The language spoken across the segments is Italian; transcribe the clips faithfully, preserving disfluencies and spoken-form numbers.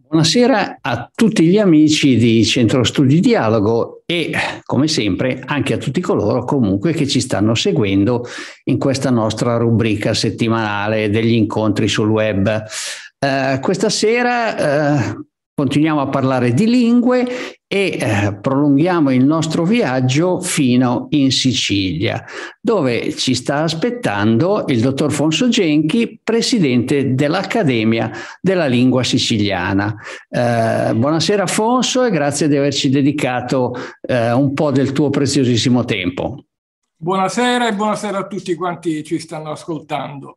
Buonasera a tutti gli amici di Centro Studi Dialogo e, come sempre, anche a tutti coloro comunque che ci stanno seguendo in questa nostra rubrica settimanale degli incontri sul web. Eh, questa sera eh, continuiamo a parlare di lingue e eh, prolunghiamo il nostro viaggio fino in Sicilia, dove ci sta aspettando il dottor Fonso Genchi, presidente dell'Accademia della Lingua Siciliana. Eh, buonasera Fonso e grazie di averci dedicato eh, un po' del tuo preziosissimo tempo. Buonasera e buonasera a tutti quanti ci stanno ascoltando.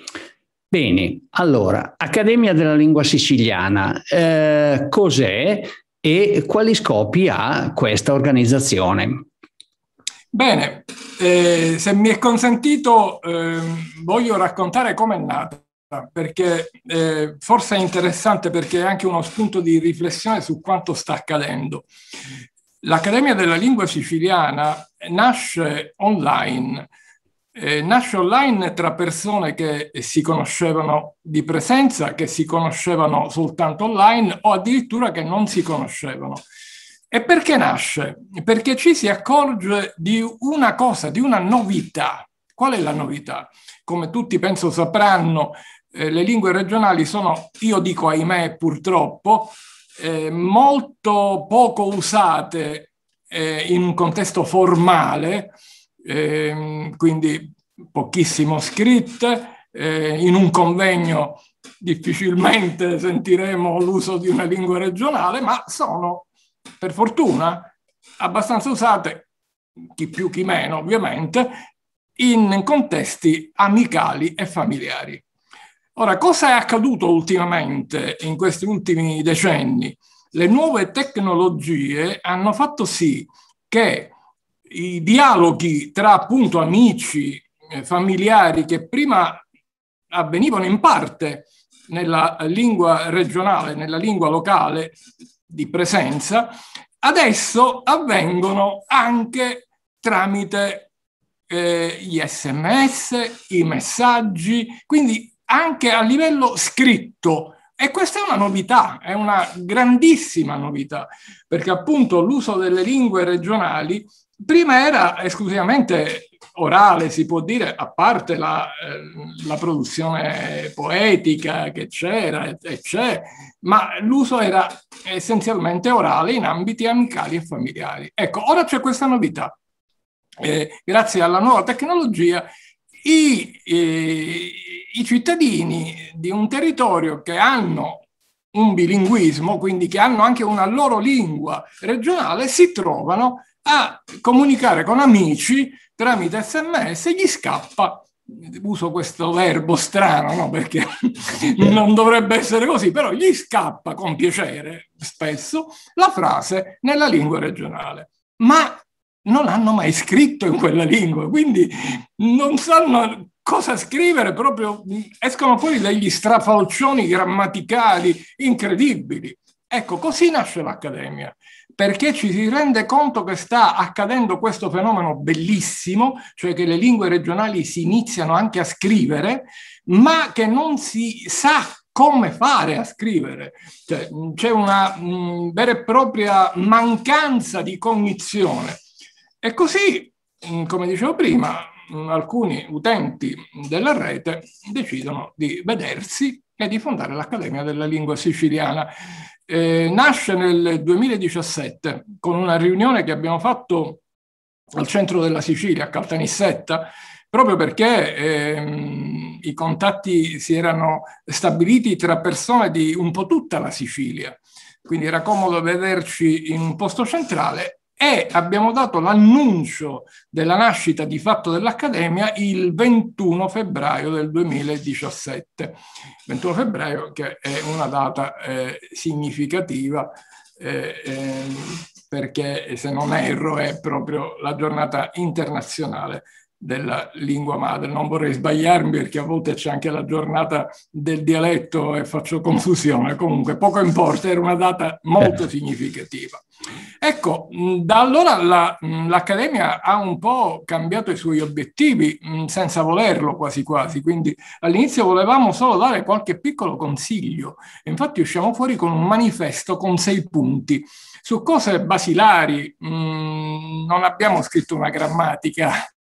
Bene, allora, Accademia della Lingua Siciliana, eh, cos'è e quali scopi ha questa organizzazione? Bene, eh, se mi è consentito eh, voglio raccontare com'è nata, perché eh, forse è interessante perché è anche uno spunto di riflessione su quanto sta accadendo. L'Accademia della Lingua Siciliana nasce online, eh, nasce online tra persone che si conoscevano di presenza, che si conoscevano soltanto online o addirittura che non si conoscevano. E perché nasce? Perché ci si accorge di una cosa, di una novità. Qual è la novità? Come tutti penso sapranno, eh, le lingue regionali sono, io dico ahimè purtroppo, eh, molto poco usate eh, in un contesto formale, eh, quindi pochissimo scritte, eh, in un convegno difficilmente sentiremo l'uso di una lingua regionale, ma sono per fortuna abbastanza usate, chi più chi meno ovviamente, in contesti amicali e familiari. Ora, cosa è accaduto ultimamente in questi ultimi decenni? Le nuove tecnologie hanno fatto sì che i dialoghi tra appunto amici, familiari, che prima avvenivano in parte nella lingua regionale, nella lingua locale di presenza, adesso avvengono anche tramite eh, gli sms, i messaggi, quindi anche a livello scritto. E questa è una novità, è una grandissima novità, perché appunto l'uso delle lingue regionali prima era esclusivamente orale, si può dire, a parte la, eh, la produzione poetica che c'era e c'è, ma l'uso era essenzialmente orale in ambiti amicali e familiari. Ecco, ora c'è questa novità. Eh, grazie alla nuova tecnologia, i, eh, i cittadini di un territorio che hanno un bilinguismo, quindi che hanno anche una loro lingua regionale, si trovano a comunicare con amici tramite sms, gli scappa, uso questo verbo strano, no? Perché non dovrebbe essere così, però gli scappa con piacere spesso la frase nella lingua regionale. Ma non hanno mai scritto in quella lingua, quindi non sanno cosa scrivere, proprio escono fuori degli strafalcioni grammaticali incredibili. Ecco, così nasce l'Accademia, perché ci si rende conto che sta accadendo questo fenomeno bellissimo, cioè che le lingue regionali si iniziano anche a scrivere, ma che non si sa come fare a scrivere. Cioè, c'è una mh, vera e propria mancanza di cognizione. E così, mh, come dicevo prima, mh, alcuni utenti della rete decidono di vedersi e di fondare l'Accademia della Lingua Siciliana. Eh, nasce nel duemiladiciassette con una riunione che abbiamo fatto al centro della Sicilia, a Caltanissetta, proprio perché ehm, i contatti si erano stabiliti tra persone di un po' tutta la Sicilia, quindi era comodo vederci in un posto centrale. E abbiamo dato l'annuncio della nascita di fatto dell'Accademia il ventuno febbraio del duemiladiciassette. ventuno febbraio che è una data eh, significativa eh, eh, perché, se non erro, è proprio la giornata internazionale della lingua madre. Non vorrei sbagliarmi perché a volte c'è anche la giornata del dialetto e faccio confusione, comunque poco importa, era una data molto significativa. Ecco, da allora la, l'Accademia ha un po' cambiato i suoi obiettivi senza volerlo quasi quasi, quindi all'inizio volevamo solo dare qualche piccolo consiglio, infatti usciamo fuori con un manifesto con sei punti. Su cose basilari mh, non abbiamo scritto una grammatica,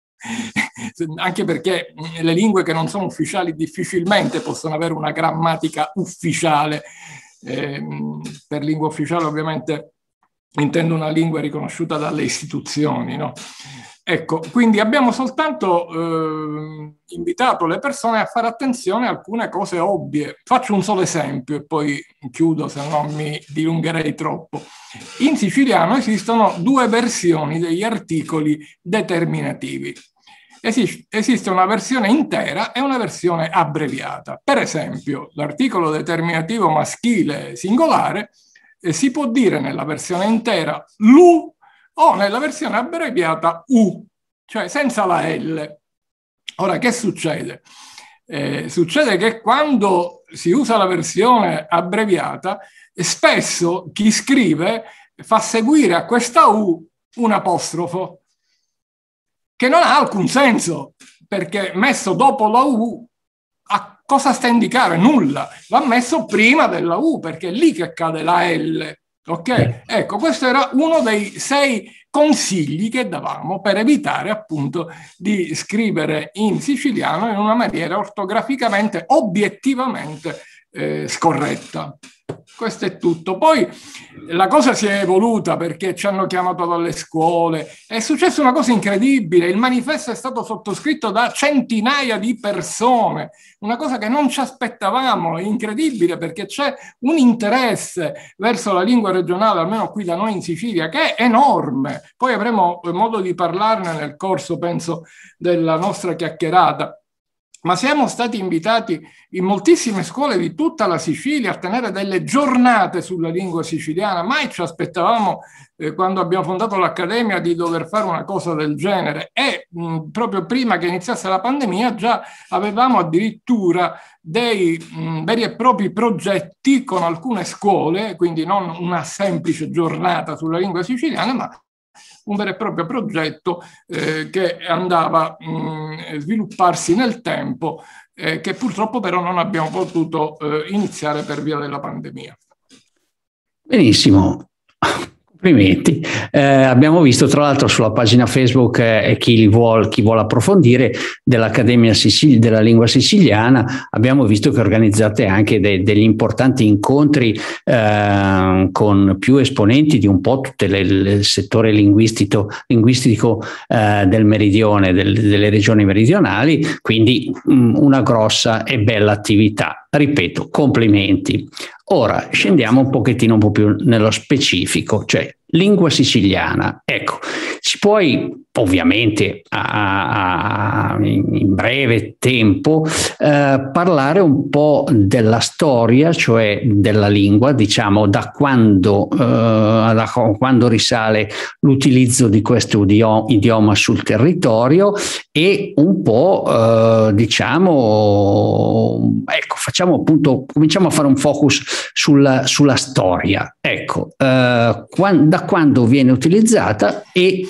anche perché le lingue che non sono ufficiali difficilmente possono avere una grammatica ufficiale. Eh, per lingua ufficiale ovviamente intendo una lingua riconosciuta dalle istituzioni, no? Ecco, quindi abbiamo soltanto eh, invitato le persone a fare attenzione a alcune cose ovvie. Faccio un solo esempio e poi chiudo, se non mi dilungherei troppo. In siciliano esistono due versioni degli articoli determinativi. Esiste, esiste una versione intera e una versione abbreviata. Per esempio, l'articolo determinativo maschile singolare eh, si può dire nella versione intera lu o nella versione abbreviata u, cioè senza la L. Ora, che succede? Eh, succede che quando si usa la versione abbreviata, spesso chi scrive fa seguire a questa u un apostrofo, che non ha alcun senso, perché messo dopo la u, a cosa sta a indicare? Nulla. Va messo prima della u, perché è lì che cade la L. Ok? Ecco, questo era uno dei sei consigli che davamo per evitare appunto di scrivere in siciliano in una maniera ortograficamente, obiettivamente eh, scorretta. Questo è tutto. Poi la cosa si è evoluta perché ci hanno chiamato dalle scuole, è successa una cosa incredibile, il manifesto è stato sottoscritto da centinaia di persone, una cosa che non ci aspettavamo, è incredibile perché c'è un interesse verso la lingua regionale, almeno qui da noi in Sicilia, che è enorme. Poi avremo modo di parlarne nel corso, penso, della nostra chiacchierata. Ma siamo stati invitati in moltissime scuole di tutta la Sicilia a tenere delle giornate sulla lingua siciliana. Mai ci aspettavamo, eh, quando abbiamo fondato l'Accademia, di dover fare una cosa del genere. E mh, proprio prima che iniziasse la pandemia già avevamo addirittura dei mh, veri e propri progetti con alcune scuole, quindi non una semplice giornata sulla lingua siciliana, ma un vero e proprio progetto eh, che andava a svilupparsi nel tempo, eh, che purtroppo però non abbiamo potuto eh, iniziare per via della pandemia. Benissimo. Complimenti. Eh, abbiamo visto tra l'altro sulla pagina Facebook e eh, chi vuole chi vuole approfondire dell'Accademia Sicil- della lingua siciliana, abbiamo visto che organizzate anche de- degli importanti incontri eh, con più esponenti di un po' tutto il settore linguistico, linguistico eh, del meridione, del, delle regioni meridionali, quindi mh, una grossa e bella attività. Ripeto, complimenti. Ora scendiamo un pochettino un po' più nello specifico, cioè lingua siciliana. Ecco, si puoi ovviamente a, a, in breve tempo eh, parlare un po' della storia, cioè della lingua, diciamo da quando, eh, da quando risale l'utilizzo di questo idioma sul territorio e un po' eh, diciamo, ecco, facciamo appunto, cominciamo a fare un focus sulla, sulla storia. Ecco, eh, quando, da quando viene utilizzata e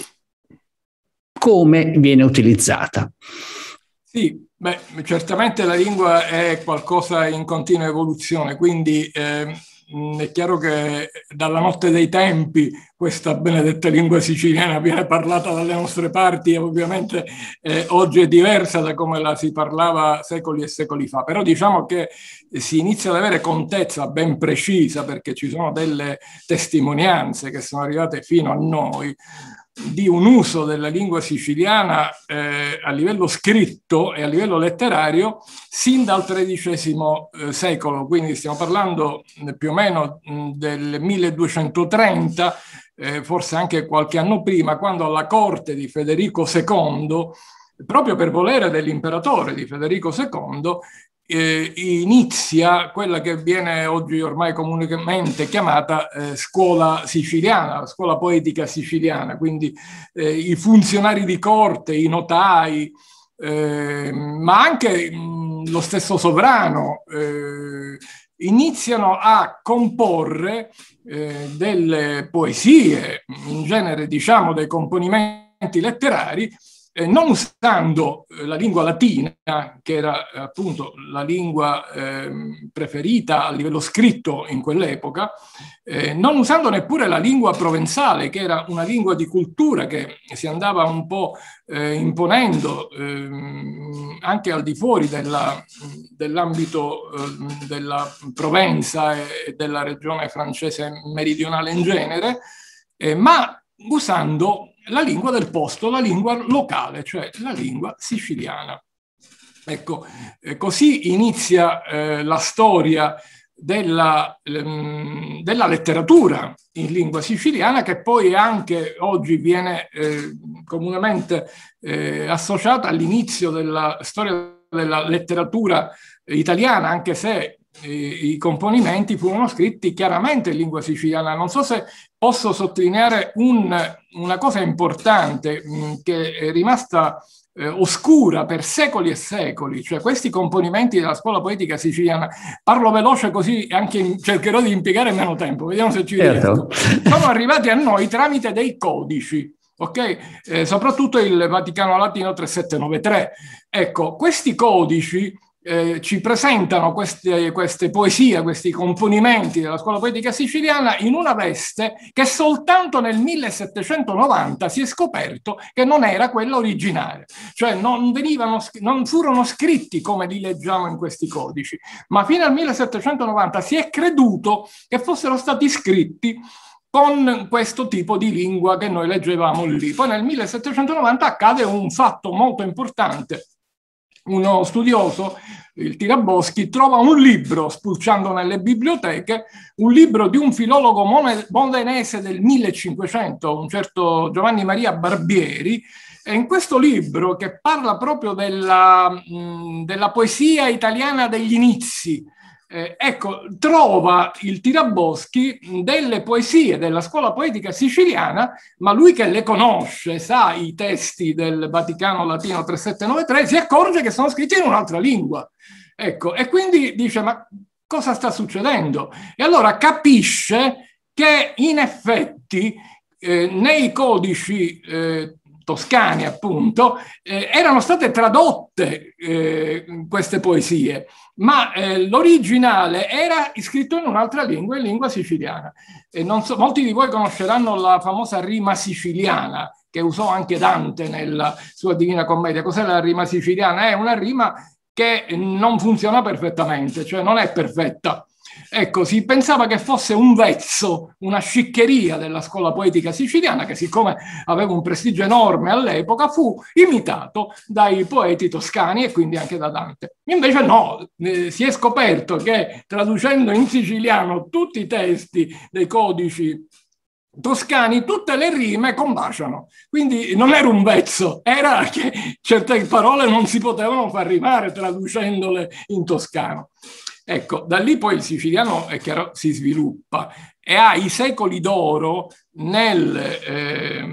come viene utilizzata. Sì, beh, certamente la lingua è qualcosa in continua evoluzione, quindi eh, è chiaro che dalla notte dei tempi questa benedetta lingua siciliana viene parlata dalle nostre parti e ovviamente eh, oggi è diversa da come la si parlava secoli e secoli fa, però diciamo che si inizia ad avere contezza ben precisa, perché ci sono delle testimonianze che sono arrivate fino a noi di un uso della lingua siciliana eh, a livello scritto e a livello letterario sin dal tredicesimo eh, secolo, quindi stiamo parlando eh, più o meno mh, del milleduecentotrenta, eh, forse anche qualche anno prima, quando alla corte di Federico secondo, proprio per volere dell'imperatore di Federico secondo, eh, inizia quella che viene oggi ormai comunemente chiamata eh, scuola siciliana, scuola poetica siciliana, quindi eh, i funzionari di corte, i notai, eh, ma anche mh, lo stesso sovrano, eh, iniziano a comporre eh, delle poesie, in genere diciamo dei componimenti letterari, eh, non usando eh, la lingua latina, che era eh, appunto la lingua eh, preferita a livello scritto in quell'epoca, eh, non usando neppure la lingua provenzale, che era una lingua di cultura che si andava un po' eh, imponendo eh, anche al di fuori della, dell'ambito eh, della Provenza e della regione francese meridionale in genere, eh, ma usando la lingua del posto, la lingua locale, cioè la lingua siciliana. Ecco, eh, così inizia eh, la storia della, ehm, della letteratura in lingua siciliana, che poi anche oggi viene eh, comunemente eh, associata all'inizio della storia della letteratura italiana, anche se i componimenti furono scritti chiaramente in lingua siciliana. Non so se posso sottolineare un, una cosa importante mh, che è rimasta eh, oscura per secoli e secoli, cioè questi componimenti della scuola poetica siciliana. Parlo veloce così anche in, cercherò di impiegare meno tempo, vediamo se ci riesco. Sono arrivati a noi tramite dei codici. Ok, eh, soprattutto il Vaticano Latino trentasette novantatré. Ecco, questi codici Eh, ci presentano queste, queste poesie, questi componimenti della scuola poetica siciliana in una veste che soltanto nel millesettecentonovanta si è scoperto che non era quella originaria, cioè non, venivano, non furono scritti come li leggiamo in questi codici, ma fino al millesettecentonovanta si è creduto che fossero stati scritti con questo tipo di lingua che noi leggevamo lì. Poi nel millesettecentonovanta accade un fatto molto importante. Uno studioso, il Tiraboschi, trova un libro, spulciando nelle biblioteche, un libro di un filologo modenese del millecinquecento, un certo Giovanni Maria Barbieri, e in questo libro, che parla proprio della, mh, della poesia italiana degli inizi, Eh, ecco, trova il Tiraboschi delle poesie della scuola poetica siciliana, ma lui che le conosce, sa i testi del Vaticano Latino trentasette novantatré, si accorge che sono scritti in un'altra lingua. Ecco, e quindi dice, ma cosa sta succedendo? E allora capisce che in effetti eh, nei codici eh, toscani, appunto, eh, erano state tradotte eh, queste poesie, ma eh, l'originale era scritto in un'altra lingua, in lingua siciliana. E non so, molti di voi conosceranno la famosa rima siciliana, che usò anche Dante nella sua Divina Commedia. Cos'è la rima siciliana? È una rima che non funziona perfettamente, cioè non è perfetta. Ecco, si pensava che fosse un vezzo, una sciccheria della scuola poetica siciliana, che siccome aveva un prestigio enorme all'epoca, fu imitato dai poeti toscani e quindi anche da Dante. Invece no, eh, si è scoperto che traducendo in siciliano tutti i testi dei codici toscani, tutte le rime combaciano. Quindi non era un vezzo, era che certe parole non si potevano far rimare traducendole in toscano. Ecco, da lì poi il siciliano, è chiaro, si sviluppa e ha i secoli d'oro nel eh,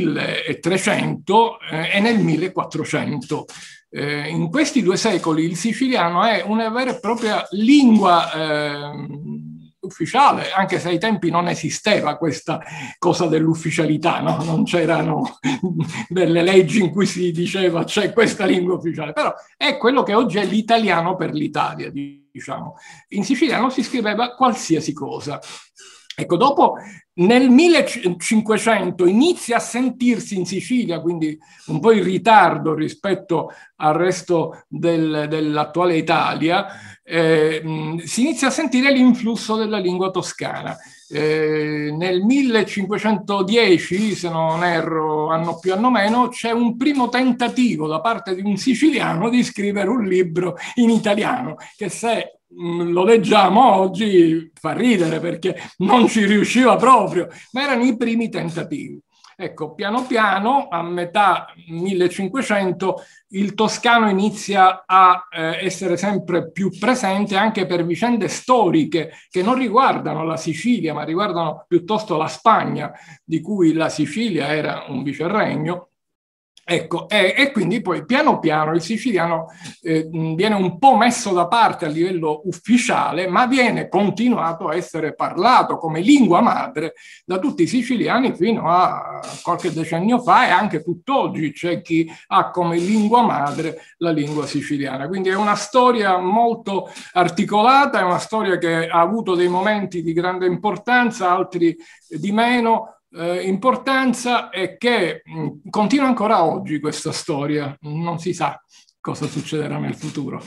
milletrecento eh, e nel millequattrocento. Eh, in questi due secoli il siciliano è una vera e propria lingua eh, ufficiale, anche se ai tempi non esisteva questa cosa dell'ufficialità, no? Non c'erano delle leggi in cui si diceva c'è questa lingua ufficiale, però è quello che oggi è l'italiano per l'Italia, diciamo. In siciliano si scriveva qualsiasi cosa. Ecco, dopo nel millecinquecento inizia a sentirsi in Sicilia, quindi un po' in ritardo rispetto al resto del, dell'attuale Italia, eh, si inizia a sentire l'influsso della lingua toscana. Eh, nel millecinquecentodieci, se non erro, anno più anno meno, c'è un primo tentativo da parte di un siciliano di scrivere un libro in italiano, che se lo leggiamo oggi fa ridere perché non ci riusciva proprio, ma erano i primi tentativi. Ecco, piano piano, a metà millecinquecento, il toscano inizia a eh, essere sempre più presente anche per vicende storiche che non riguardano la Sicilia, ma riguardano piuttosto la Spagna, di cui la Sicilia era un vicerregno. Ecco, e, e quindi poi piano piano il siciliano eh, viene un po' messo da parte a livello ufficiale, ma viene continuato a essere parlato come lingua madre da tutti i siciliani fino a qualche decennio fa, e anche tutt'oggi c'è chi ha come lingua madre la lingua siciliana. Quindi è una storia molto articolata, è una storia che ha avuto dei momenti di grande importanza, altri di meno Eh, importanza, e che mh, continua ancora oggi questa storia. Non si sa cosa succederà nel futuro.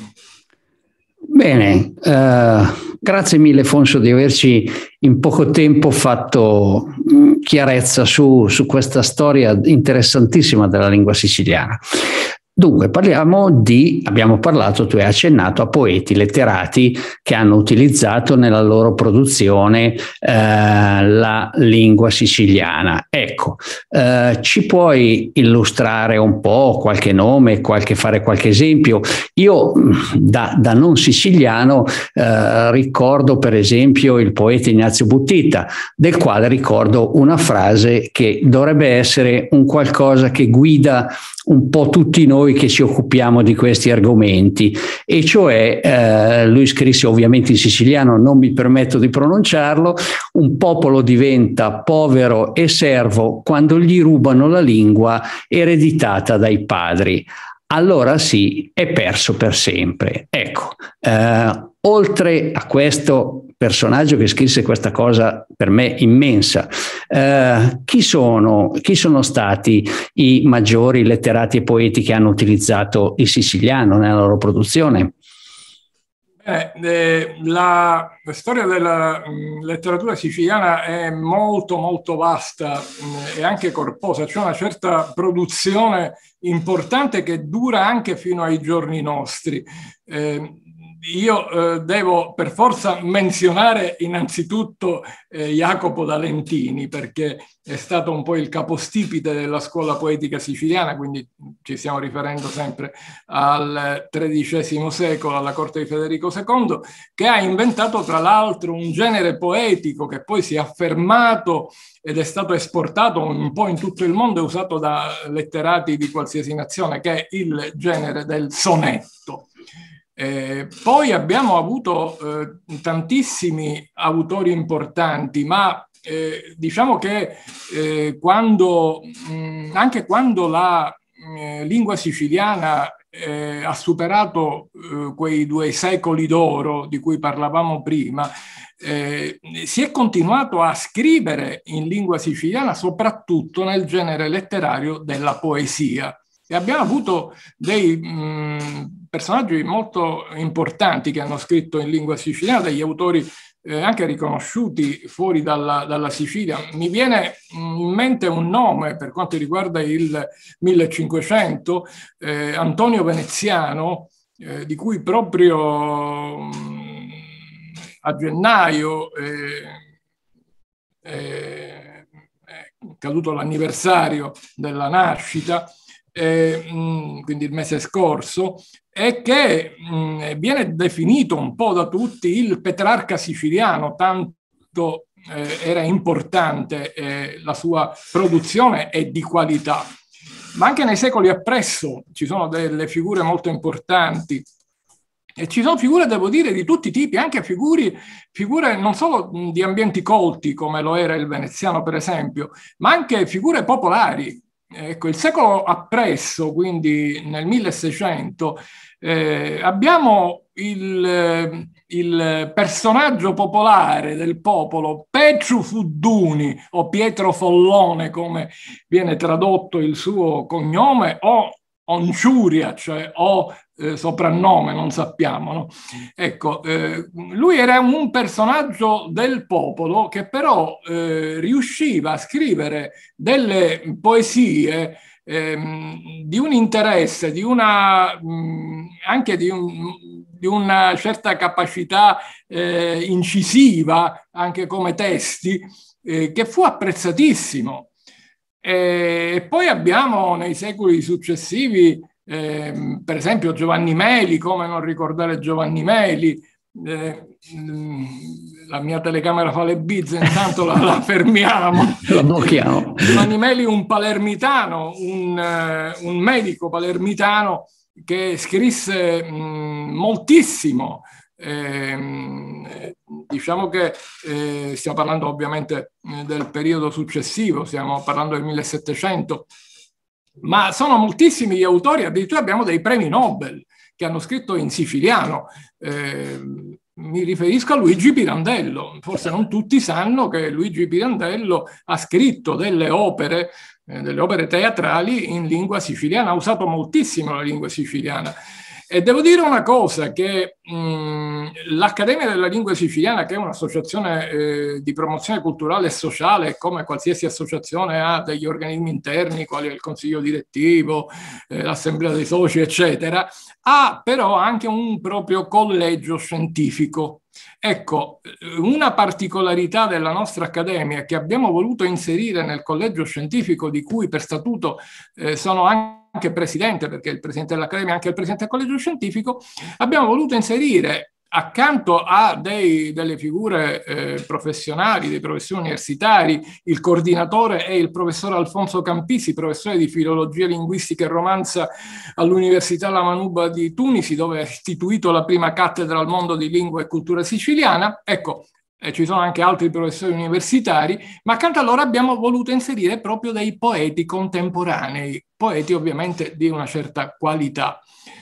Bene, eh, grazie mille Fonso di averci in poco tempo fatto mh, chiarezza su, su questa storia interessantissima della lingua siciliana. Dunque, parliamo di, abbiamo parlato, tu hai accennato a poeti letterati che hanno utilizzato nella loro produzione eh, la lingua siciliana. Ecco, eh, ci puoi illustrare un po' qualche nome, qualche, fare qualche esempio? Io da, da non siciliano eh, ricordo per esempio il poeta Ignazio Buttita, del quale ricordo una frase che dovrebbe essere un qualcosa che guida un po' tutti noi che ci occupiamo di questi argomenti, e cioè eh, lui scrisse ovviamente in siciliano, non mi permetto di pronunciarlo: un popolo diventa povero e servo quando gli rubano la lingua ereditata dai padri. Allora sì, è perso per sempre. Ecco, eh, oltre a questo personaggio che scrisse questa cosa per me immensa, eh, chi sono, chi sono stati i maggiori letterati e poeti che hanno utilizzato il siciliano nella loro produzione? Eh, eh, la, la storia della mh, letteratura siciliana è molto molto vasta mh, e anche corposa. C'è una certa produzione importante che dura anche fino ai giorni nostri. Eh, io eh, devo per forza menzionare innanzitutto eh, Jacopo da Lentini, perché è stato un po' il capostipite della scuola poetica siciliana, quindi ci stiamo riferendo sempre al tredicesimo secolo, alla corte di Federico secondo, che ha inventato tra l'altro un genere poetico che poi si è affermato ed è stato esportato un po' in tutto il mondo e usato da letterati di qualsiasi nazione, che è il genere del sonetto. Eh, poi abbiamo avuto eh, tantissimi autori importanti, ma eh, diciamo che eh, quando, mh, anche quando la mh, lingua siciliana eh, ha superato eh, quei due secoli d'oro di cui parlavamo prima, eh, si è continuato a scrivere in lingua siciliana soprattutto nel genere letterario della poesia. E abbiamo avuto dei mh, personaggi molto importanti che hanno scritto in lingua siciliana, degli autori eh, anche riconosciuti fuori dalla, dalla Sicilia. Mi viene in mente un nome per quanto riguarda il millecinquecento, eh, Antonio Veneziano, eh, di cui proprio mh, a gennaio eh, eh, è caduto l'anniversario della nascita, Eh, quindi il mese scorso, e che mh, viene definito un po' da tutti il Petrarca siciliano, tanto eh, era importante eh, la sua produzione e di qualità. Ma anche nei secoli appresso ci sono delle figure molto importanti, e ci sono figure, devo dire, di tutti i tipi, anche figure, figure non solo di ambienti colti, come lo era il veneziano per esempio, ma anche figure popolari. Ecco, il secolo appresso, quindi nel milleseicento, eh, abbiamo il, il personaggio popolare del popolo, Petru Fudduni, o Pietro Follone, come viene tradotto il suo cognome, o Onciuria, cioè o eh, soprannome, non sappiamo, no? Ecco, eh, lui era un personaggio del popolo che però eh, riusciva a scrivere delle poesie ehm, di un interesse, di una, mh, anche di, un, di una certa capacità eh, incisiva, anche come testi, eh, che fu apprezzatissimo. E poi abbiamo nei secoli successivi, eh, per esempio Giovanni Meli, come non ricordare Giovanni Meli. Eh, la mia telecamera fa le bizze, intanto la, la fermiamo. La blocchiamo. Giovanni Meli, un palermitano, un, uh, un medico palermitano che scrisse mh, moltissimo. Eh, diciamo che eh, stiamo parlando ovviamente del periodo successivo, stiamo parlando del millesettecento, ma sono moltissimi gli autori, addirittura abbiamo dei premi Nobel che hanno scritto in siciliano. Eh, mi riferisco a Luigi Pirandello. Forse non tutti sanno che Luigi Pirandello ha scritto delle opere, eh, delle opere teatrali in lingua siciliana, ha usato moltissimo la lingua siciliana. E devo dire una cosa, che l'Accademia della Lingua Siciliana, che è un'associazione eh, di promozione culturale e sociale, come qualsiasi associazione ha degli organismi interni, quali il consiglio direttivo, eh, l'assemblea dei soci, eccetera, ha però anche un proprio collegio scientifico. Ecco, una particolarità della nostra Accademia che abbiamo voluto inserire nel collegio scientifico, di cui per statuto eh, sono anche anche presidente, perché il presidente dell'Accademia è anche il presidente del collegio scientifico, abbiamo voluto inserire accanto a dei, delle figure eh, professionali, dei professori universitari. Il coordinatore è il professor Alfonso Campisi, professore di filologia linguistica e romanza all'Università La Manuba di Tunisi, dove ha istituito la prima cattedra al mondo di lingua e cultura siciliana. Ecco, e ci sono anche altri professori universitari, ma accanto a loro abbiamo voluto inserire proprio dei poeti contemporanei, poeti ovviamente di una certa qualità,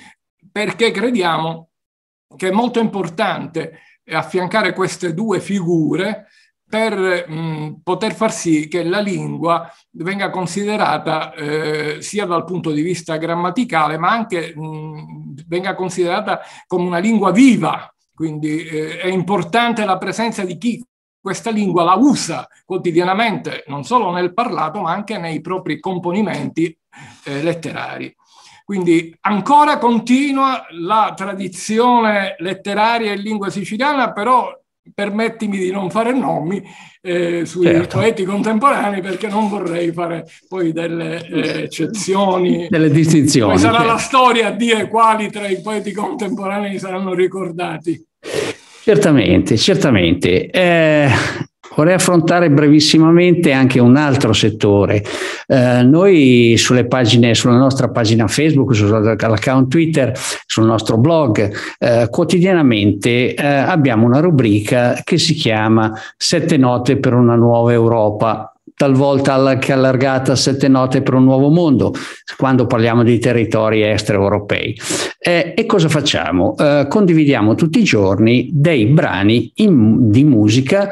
perché crediamo che è molto importante affiancare queste due figure per mh, poter far sì che la lingua venga considerata eh, sia dal punto di vista grammaticale, ma anche mh, venga considerata come una lingua viva. Quindi eh, è importante la presenza di chi questa lingua la usa quotidianamente, non solo nel parlato, ma anche nei propri componimenti eh, letterari. Quindi ancora continua la tradizione letteraria in lingua siciliana, però permettimi di non fare nomi eh, sui certo. poeti contemporanei, perché non vorrei fare poi delle eh, eccezioni, delle distinzioni. Poi sarà certo. la certo. storia a dire quali tra i poeti contemporanei saranno ricordati. Certamente, certamente. Eh, vorrei affrontare brevissimamente anche un altro settore. Eh, noi sulle pagine, sulla nostra pagina Facebook, sull'account Twitter, sul nostro blog, eh, quotidianamente eh, abbiamo una rubrica che si chiama Sette note per una nuova Europa, talvolta anche allargata a Sette note per un nuovo mondo, quando parliamo di territori extraeuropei. Eh, e cosa facciamo? Eh, condividiamo tutti i giorni dei brani in, di musica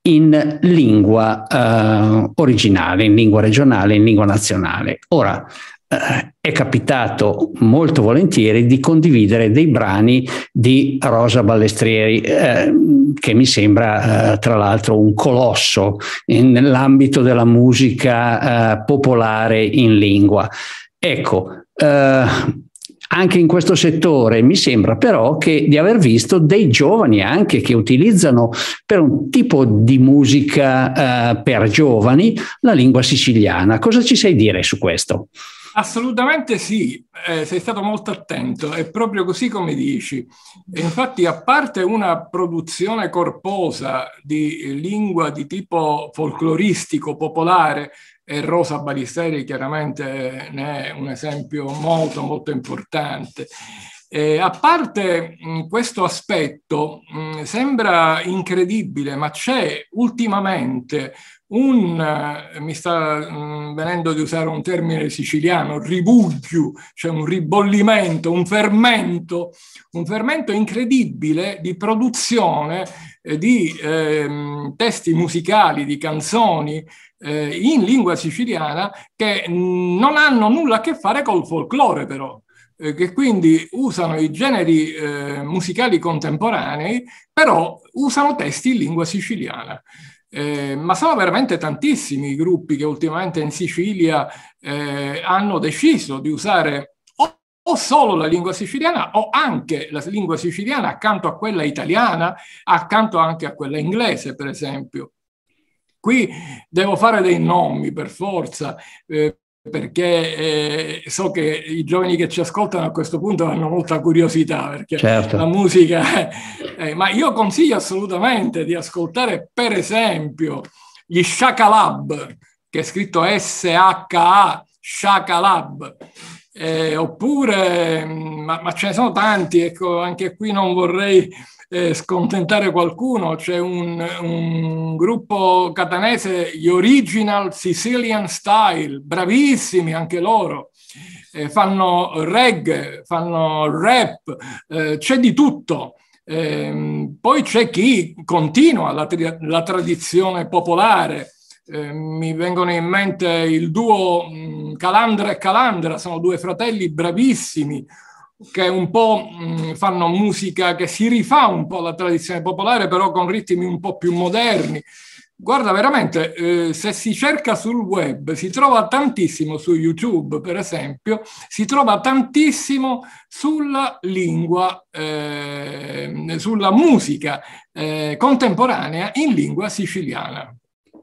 in lingua eh, originale, in lingua regionale, in lingua nazionale. Ora, eh, è capitato molto volentieri di condividere dei brani di Rosa Ballestrieri, eh, che mi sembra eh, tra l'altro un colosso in, nell'ambito della musica eh, popolare in lingua. Ecco, eh, anche in questo settore mi sembra però che di aver visto dei giovani anche che utilizzano per un tipo di musica eh, per giovani la lingua siciliana. Cosa ci sai dire su questo? Assolutamente sì, eh, sei stato molto attento, è proprio così come dici. E infatti, a parte una produzione corposa di lingua di tipo folcloristico, popolare, e Rosa Ballestrieri chiaramente ne è un esempio molto molto importante. Eh, a parte mh, questo aspetto, mh, sembra incredibile, ma c'è ultimamente un, uh, mi sta mh, venendo di usare un termine siciliano, ribuggio, cioè un ribollimento, un fermento, un fermento incredibile di produzione eh, di eh, testi musicali, di canzoni eh, in lingua siciliana che mh, non hanno nulla a che fare col folklore però. Che quindi usano i generi eh, musicali contemporanei, però usano testi in lingua siciliana. Eh, ma sono veramente tantissimi i gruppi che ultimamente in Sicilia eh, hanno deciso di usare o, o solo la lingua siciliana o anche la lingua siciliana accanto a quella italiana, accanto anche a quella inglese, per esempio. Qui devo fare dei nomi per forza, eh, perché eh, so che i giovani che ci ascoltano a questo punto hanno molta curiosità, perché certo. La musica... Eh, ma io consiglio assolutamente di ascoltare, per esempio, gli Shakalab, che è scritto S H A, Shakalab, eh, oppure, ma, ma ce ne sono tanti, ecco, anche qui non vorrei eh, scontentare qualcuno, c'è un, un gruppo catanese, gli Original Sicilian Style, bravissimi anche loro, eh, fanno reggae, fanno rap, eh, c'è di tutto. Eh, poi c'è chi continua la, la tradizione popolare. Eh, mi vengono in mente il duo mh, Calandra e Calandra, sono due fratelli bravissimi che un po' mh, fanno musica che si rifà un po' alla tradizione popolare, però con ritmi un po' più moderni. Guarda, veramente, eh, se si cerca sul web, si trova tantissimo su YouTube, per esempio, si trova tantissimo sulla lingua, eh, sulla musica eh, contemporanea in lingua siciliana.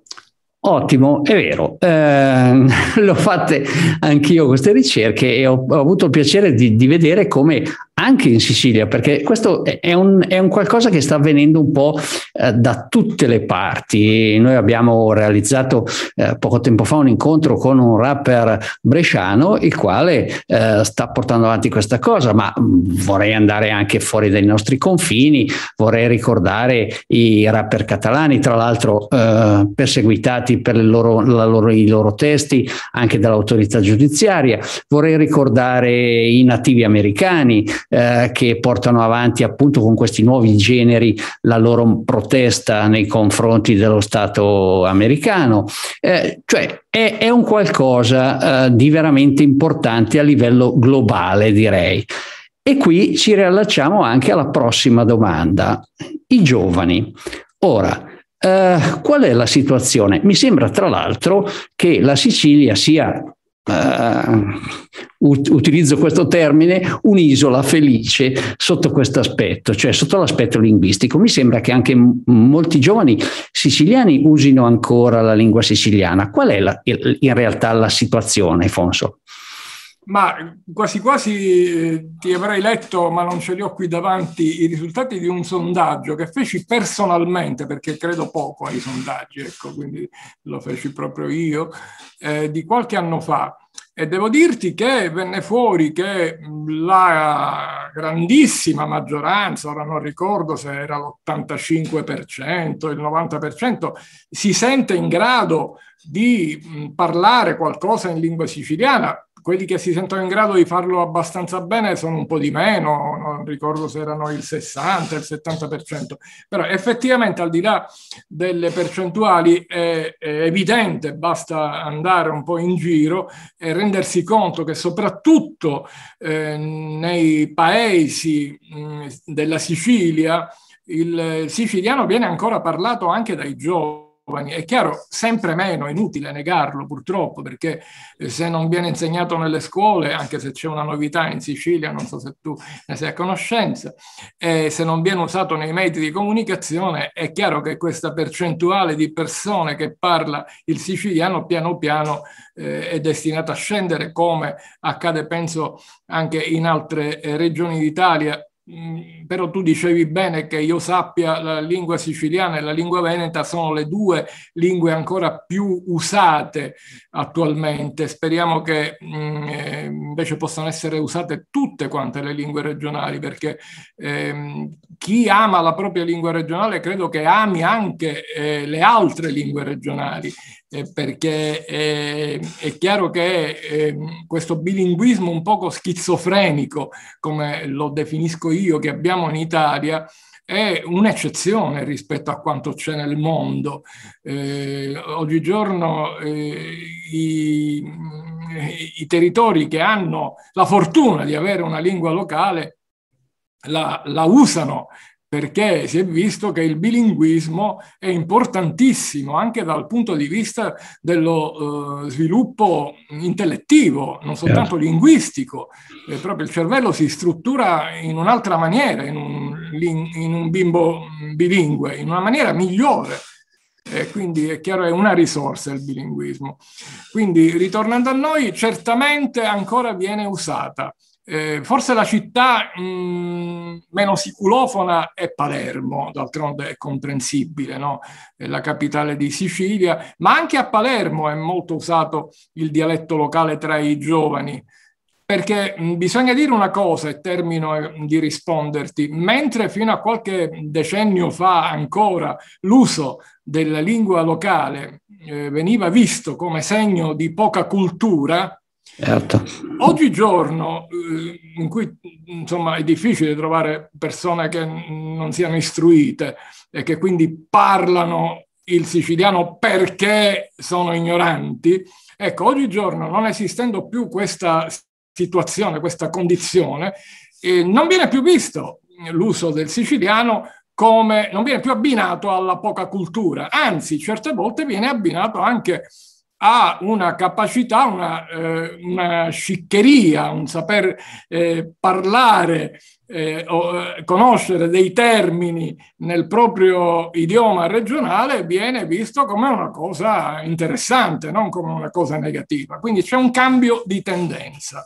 Ottimo, è vero, eh, l'ho fatte anch'io queste ricerche e ho, ho avuto il piacere di, di vedere come anche in Sicilia, perché questo è un, è un qualcosa che sta avvenendo un po' eh, da tutte le parti. Noi abbiamo realizzato eh, poco tempo fa un incontro con un rapper bresciano, il quale eh, sta portando avanti questa cosa, ma vorrei andare anche fuori dai nostri confini, vorrei ricordare i rapper catalani, tra l'altro eh, perseguitati per le loro, la loro, i loro testi anche dall'autorità giudiziaria, vorrei ricordare i nativi americani, Eh, che portano avanti appunto con questi nuovi generi la loro protesta nei confronti dello Stato americano, eh, cioè è, è un qualcosa eh, di veramente importante a livello globale, direi. E qui ci riallacciamo anche alla prossima domanda: i giovani. Ora, eh, qual è la situazione? Mi sembra tra l'altro che la Sicilia sia Uh, utilizzo questo termine, un'isola felice sotto questo aspetto, cioè sotto l'aspetto linguistico. Mi sembra che anche m- molti giovani siciliani usino ancora la lingua siciliana. Qual è la, in realtà la situazione, Fonso? Ma quasi quasi eh, ti avrei letto, ma non ce li ho qui davanti, i risultati di un sondaggio che feci personalmente, perché credo poco ai sondaggi, ecco, quindi lo feci proprio io, eh, di qualche anno fa. E devo dirti che venne fuori che la grandissima maggioranza, ora non ricordo se era l'ottantacinque per cento, il novanta per cento, si sente in grado di parlare qualcosa in lingua siciliana. Quelli che si sentono in grado di farlo abbastanza bene sono un po' di meno, non ricordo se erano il sessanta, il settanta per cento, però effettivamente al di là delle percentuali è, è evidente, basta andare un po' in giro e rendersi conto che soprattutto eh, nei paesi mh, della Sicilia il siciliano viene ancora parlato anche dai giovani. È chiaro, sempre meno, è inutile negarlo purtroppo, perché se non viene insegnato nelle scuole, anche se c'è una novità in Sicilia, non so se tu ne sei a conoscenza, e se non viene usato nei mezzi di comunicazione, è chiaro che questa percentuale di persone che parla il siciliano piano piano eh, è destinata a scendere, come accade penso anche in altre eh, regioni d'Italia. Però tu dicevi bene che io sappia la lingua siciliana e la lingua veneta sono le due lingue ancora più usate attualmente. Speriamo che mh, invece possano essere usate tutte quante le lingue regionali, perché ehm, chi ama la propria lingua regionale credo che ami anche eh, le altre lingue regionali. Eh, perché eh, è chiaro che eh, questo bilinguismo un poco schizofrenico, come lo definisco io, che abbiamo in Italia, è un'eccezione rispetto a quanto c'è nel mondo. Eh, oggigiorno eh, i, i territori che hanno la fortuna di avere una lingua locale la, la usano, perché si è visto che il bilinguismo è importantissimo anche dal punto di vista dello uh, sviluppo intellettivo, non soltanto linguistico. Eh, proprio il cervello si struttura in un'altra maniera, in un, in un bimbo bilingue, in una maniera migliore. E quindi è chiaro, è una risorsa il bilinguismo. Quindi, ritornando a noi, certamente ancora viene usata. Eh, forse la città mh, meno siculofona è Palermo, d'altronde è comprensibile, no? È la capitale di Sicilia, ma anche a Palermo è molto usato il dialetto locale tra i giovani, perché mh, bisogna dire una cosa, e termino eh, di risponderti: mentre fino a qualche decennio fa ancora l'uso della lingua locale eh, veniva visto come segno di poca cultura, certo. Oggigiorno, in cui insomma è difficile trovare persone che non siano istruite e che quindi parlano il siciliano perché sono ignoranti, ecco, oggigiorno, non esistendo più questa situazione, questa condizione, eh, non viene più visto l'uso del siciliano come, non viene più abbinato alla poca cultura, anzi, certe volte viene abbinato anche ha una capacità, una, eh, una sciccheria, un saper eh, parlare, eh, o, eh, conoscere dei termini nel proprio idioma regionale, viene visto come una cosa interessante, non come una cosa negativa. Quindi c'è un cambio di tendenza.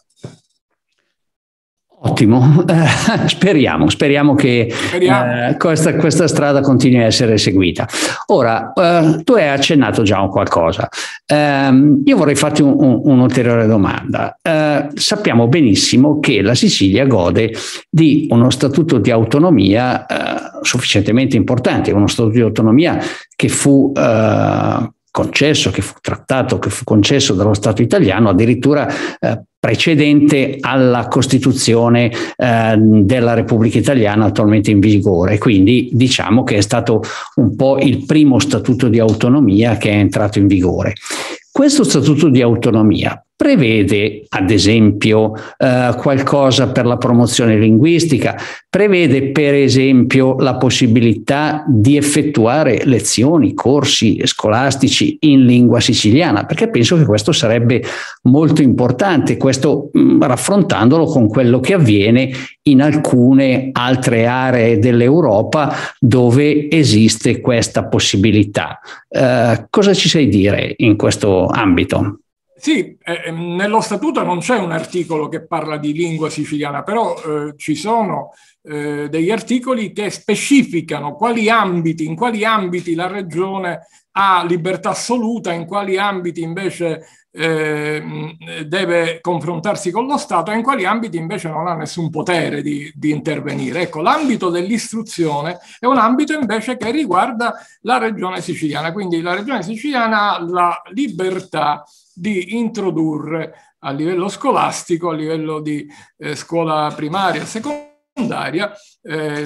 Ottimo, eh, speriamo, speriamo che speriamo. Eh, questa, questa strada continui a essere seguita. Ora, eh, tu hai accennato già a qualcosa. Eh, io vorrei farti un, un, un'ulteriore domanda. Eh, sappiamo benissimo che la Sicilia gode di uno statuto di autonomia eh, sufficientemente importante, uno statuto di autonomia che fu eh, concesso, che fu trattato, che fu concesso dallo Stato italiano addirittura eh, precedente alla Costituzione eh, della Repubblica Italiana attualmente in vigore. Quindi diciamo che è stato un po' il primo statuto di autonomia che è entrato in vigore. Questo statuto di autonomia prevede, ad esempio, eh, qualcosa per la promozione linguistica, prevede per esempio la possibilità di effettuare lezioni, corsi scolastici in lingua siciliana, perché penso che questo sarebbe molto importante, questo mh, raffrontandolo con quello che avviene in alcune altre aree dell'Europa dove esiste questa possibilità. Eh, cosa ci sai dire in questo ambito? Sì, eh, nello statuto non c'è un articolo che parla di lingua siciliana, però eh, ci sono eh, degli articoli che specificano quali ambiti, in quali ambiti la regione ha libertà assoluta, in quali ambiti invece eh, deve confrontarsi con lo Stato e in quali ambiti invece non ha nessun potere di, di intervenire. Ecco, l'ambito dell'istruzione è un ambito invece che riguarda la regione siciliana, quindi la regione siciliana ha la libertà di introdurre a livello scolastico, a livello di eh, scuola primaria e secondaria, eh,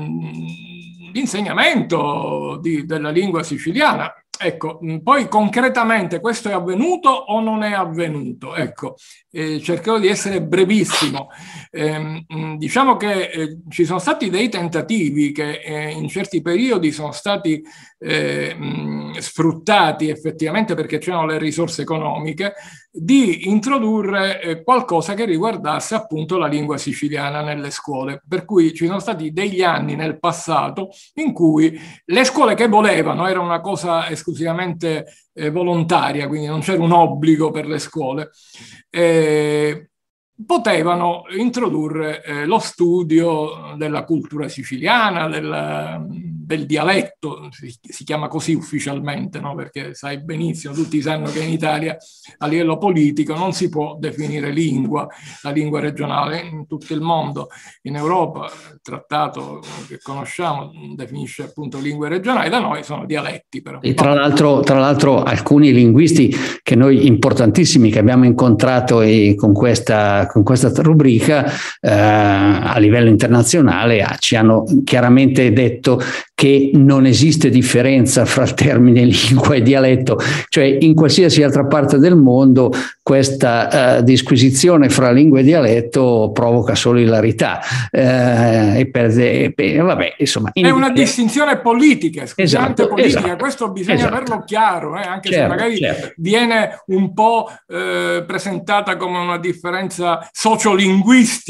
l'insegnamento di, della lingua siciliana. Ecco, poi concretamente questo è avvenuto o non è avvenuto? Ecco, eh, cercherò di essere brevissimo. Eh, diciamo che eh, ci sono stati dei tentativi che eh, in certi periodi sono stati eh, mh, sfruttati effettivamente perché c'erano le risorse economiche, di introdurre eh, qualcosa che riguardasse appunto la lingua siciliana nelle scuole. Per cui ci sono stati degli anni nel passato in cui le scuole che volevano, era una cosa esclusivamente eh, volontaria, quindi non c'era un obbligo per le scuole, eh, potevano introdurre eh, lo studio della cultura siciliana, del, del dialetto, si, si chiama così ufficialmente, no? Perché sai benissimo, tutti sanno che in Italia a livello politico non si può definire lingua, la lingua regionale in tutto il mondo. In Europa il trattato che conosciamo definisce appunto lingue regionali, da noi sono dialetti. Però. E tra l'altro, tra l'altro alcuni linguisti che noi importantissimi che abbiamo incontrato e con questa con questa rubrica eh, a livello internazionale ci hanno chiaramente detto che non esiste differenza fra il termine lingua e dialetto, cioè in qualsiasi altra parte del mondo questa eh, disquisizione fra lingua e dialetto provoca solo ilarità. Eh, e per, e per, vabbè, insomma, in... È una distinzione politica, esatto, politica. Esatto, questo bisogna esatto. averlo chiaro, eh, anche certo, se magari certo. viene un po' eh, presentata come una differenza sociolinguistica,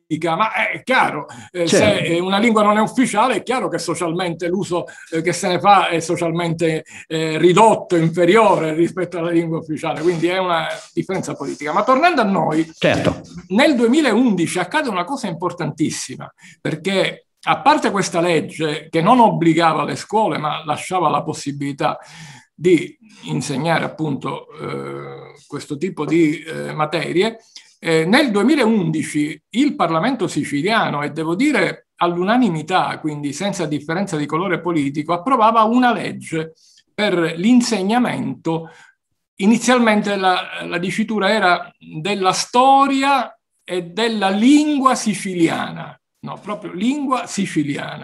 ma è chiaro, eh, certo. se una lingua non è ufficiale è chiaro che socialmente l'uso eh, che se ne fa è socialmente eh, ridotto, inferiore rispetto alla lingua ufficiale, quindi è una differenza politica. Ma tornando a noi, certo. nel duemilaundici accade una cosa importantissima, perché a parte questa legge che non obbligava le scuole ma lasciava la possibilità di insegnare appunto eh, questo tipo di eh, materie, Eh, nel duemilaundici il Parlamento siciliano, e devo dire all'unanimità, quindi senza differenza di colore politico, approvava una legge per l'insegnamento. Inizialmente la, la dicitura era della storia e della lingua siciliana, no, proprio lingua siciliana.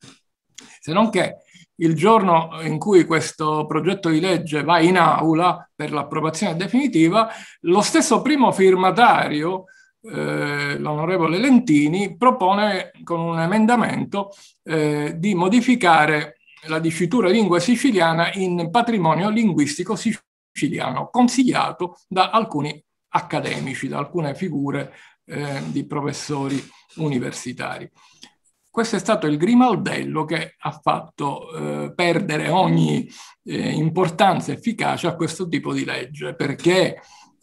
Se non che il giorno in cui questo progetto di legge va in aula per l'approvazione definitiva, lo stesso primo firmatario, eh, l'onorevole Lentini, propone con un emendamento eh, di modificare la dicitura lingua siciliana in patrimonio linguistico siciliano, consigliato da alcuni accademici, da alcune figure eh, di professori universitari. Questo è stato il grimaldello che ha fatto eh, perdere ogni eh, importanza e efficacia a questo tipo di legge, perché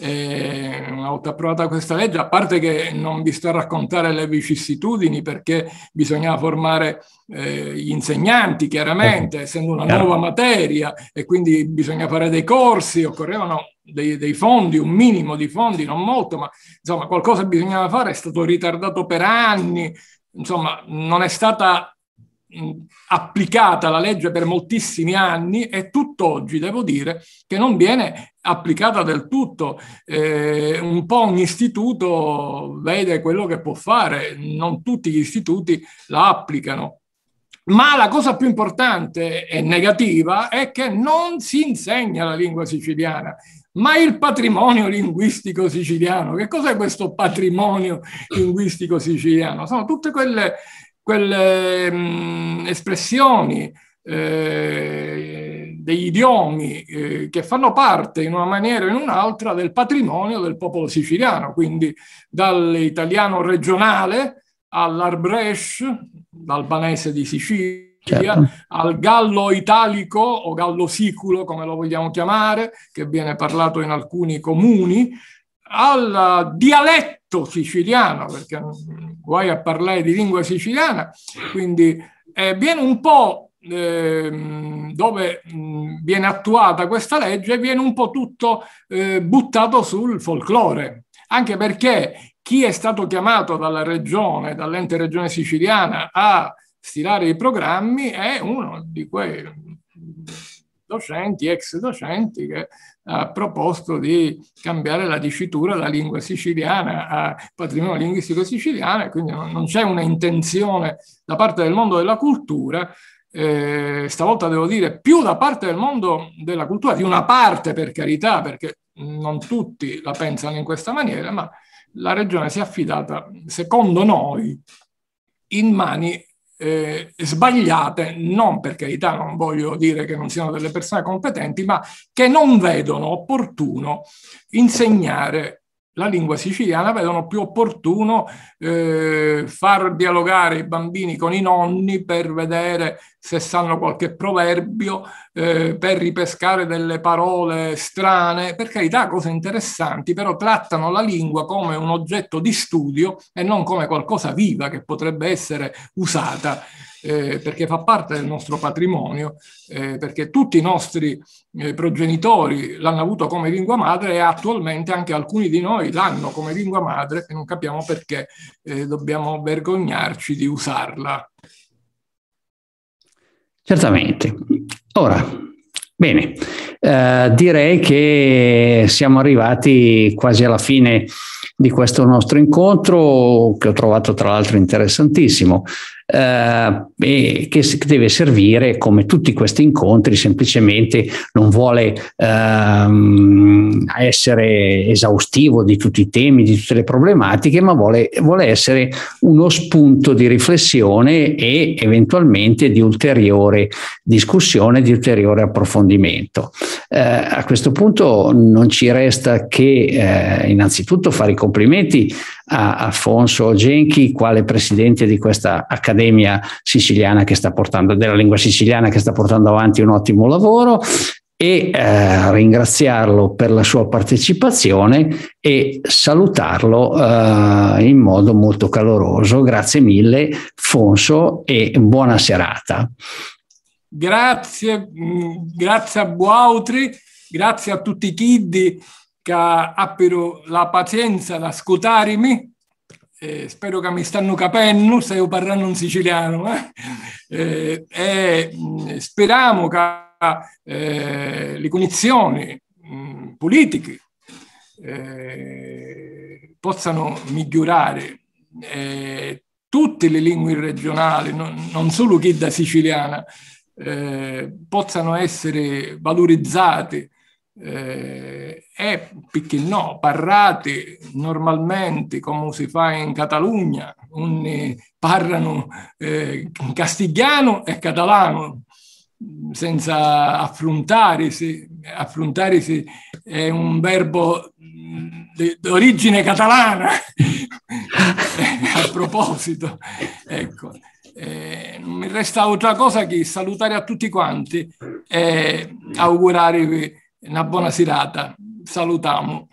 eh, una volta approvata questa legge, a parte che non vi sto a raccontare le vicissitudini, perché bisognava formare eh, gli insegnanti, chiaramente, essendo una nuova materia, e quindi bisogna fare dei corsi, occorrevano dei, dei fondi, un minimo di fondi, non molto, ma insomma qualcosa bisognava fare, è stato ritardato per anni. Insomma, non è stata mh, applicata la legge per moltissimi anni e tutt'oggi devo dire che non viene applicata del tutto. Eh, un po' ogni istituto vede quello che può fare, non tutti gli istituti la applicano. Ma la cosa più importante e negativa è che non si insegna la lingua siciliana, ma il patrimonio linguistico siciliano. Che cos'è questo patrimonio linguistico siciliano? Sono tutte quelle, quelle mh, espressioni, eh, degli idiomi eh, che fanno parte in una maniera o in un'altra del patrimonio del popolo siciliano, quindi dall'italiano regionale all'arbresh, l'albanese di Sicilia, certo, al gallo italico o gallo siculo, come lo vogliamo chiamare, che viene parlato in alcuni comuni, al dialetto siciliano, perché guai a parlare di lingua siciliana, quindi eh, viene un po' eh, dove mh, viene attuata questa legge, viene un po' tutto eh, buttato sul folklore, anche perché chi è stato chiamato dalla regione, dall'ente regione siciliana a stilare i programmi è uno di quei docenti, ex docenti, che ha proposto di cambiare la dicitura da lingua siciliana a patrimonio linguistico siciliano, e quindi non c'è una intenzione da parte del mondo della cultura, eh, stavolta devo dire più da parte del mondo della cultura, di una parte per carità, perché non tutti la pensano in questa maniera, ma la regione si è affidata, secondo noi, in mani Eh, sbagliate, non per carità, non voglio dire che non siano delle persone competenti, ma che non vedono opportuno insegnare la lingua siciliana, vedono più opportuno eh, far dialogare i bambini con i nonni per vedere se sanno qualche proverbio, eh, per ripescare delle parole strane, per carità cose interessanti, però trattano la lingua come un oggetto di studio e non come qualcosa viva che potrebbe essere usata, eh, perché fa parte del nostro patrimonio, eh, perché tutti i nostri eh, progenitori l'hanno avuto come lingua madre e attualmente anche alcuni di noi l'hanno come lingua madre, e non capiamo perché eh, dobbiamo vergognarci di usarla. Certamente. Ora, bene, eh, direi che siamo arrivati quasi alla fine di questo nostro incontro, che ho trovato tra l'altro interessantissimo, eh, e che deve servire, come tutti questi incontri, semplicemente non vuole ehm, essere esaustivo di tutti i temi, di tutte le problematiche, ma vuole, vuole essere uno spunto di riflessione e eventualmente di ulteriore discussione, di ulteriore approfondimento. Eh, a questo punto non ci resta che eh, innanzitutto fare i complimenti a Afonso Genchi, quale presidente di questa Accademia Siciliana che sta portando, della lingua siciliana, che sta portando avanti un ottimo lavoro, e eh, ringraziarlo per la sua partecipazione e salutarlo eh, in modo molto caloroso. Grazie mille Fonso e buona serata. Grazie, grazie a Buautri, grazie a tutti i kiddi che abbiano la pazienza di ascoltarmi. Eh, spero che mi stanno capendo se io parlando in siciliano. Eh? Eh, e speriamo che Eh, le condizioni mh, politiche eh, possano migliorare, eh, tutte le lingue regionali, non, non solo quella siciliana, eh, possano essere valorizzate eh, e, perché no, parlate normalmente come si fa in Catalogna, parlano eh, castigliano e catalano, senza affrontarsi. Affrontarsi è un verbo di origine catalana. A proposito, ecco, eh, non mi resta altra cosa che salutare a tutti quanti e augurarvi una buona serata. Salutiamo.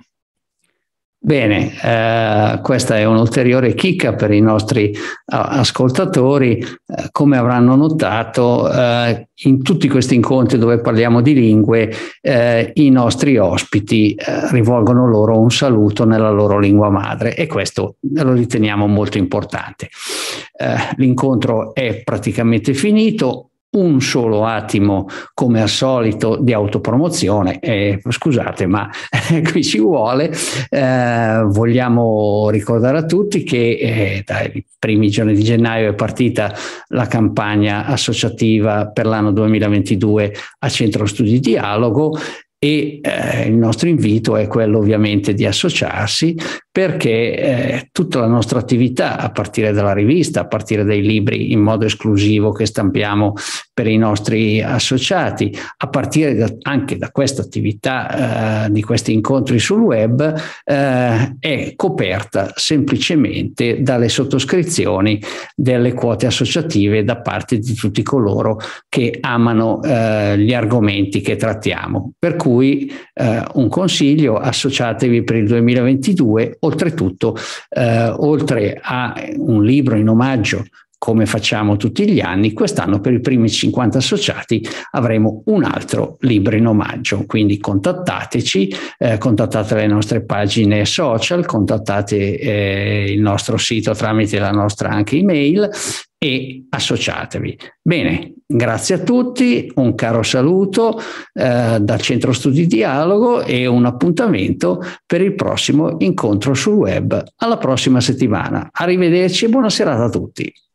Bene, eh, questa è un'ulteriore chicca per i nostri ascoltatori. Eh, come avranno notato, eh, in tutti questi incontri dove parliamo di lingue, eh, i nostri ospiti eh, rivolgono loro un saluto nella loro lingua madre, e questo lo riteniamo molto importante. Eh, l'incontro è praticamente finito. Un solo attimo, come al solito, di autopromozione. Eh, scusate, ma qui ci vuole. Eh, vogliamo ricordare a tutti che eh, dai primi giorni di gennaio è partita la campagna associativa per l'anno duemilaventidue a Centro Studi Dialogo, e eh, il nostro invito è quello ovviamente di associarsi, perché eh, tutta la nostra attività, a partire dalla rivista, a partire dai libri in modo esclusivo che stampiamo per i nostri associati, a partire da, anche da questa attività eh, di questi incontri sul web, eh, è coperta semplicemente dalle sottoscrizioni delle quote associative da parte di tutti coloro che amano eh, gli argomenti che trattiamo. Per cui eh, un consiglio: associatevi per il duemilaventidue. Oltretutto, eh, oltre a un libro in omaggio, come facciamo tutti gli anni, quest'anno per i primi cinquanta associati avremo un altro libro in omaggio. Quindi contattateci, eh, contattate le nostre pagine social, contattate eh, il nostro sito tramite la nostra anche email e associatevi. Bene, grazie a tutti, un caro saluto eh, dal Centro Studi Dialogo e un appuntamento per il prossimo incontro sul web alla prossima settimana. Arrivederci e buona serata a tutti.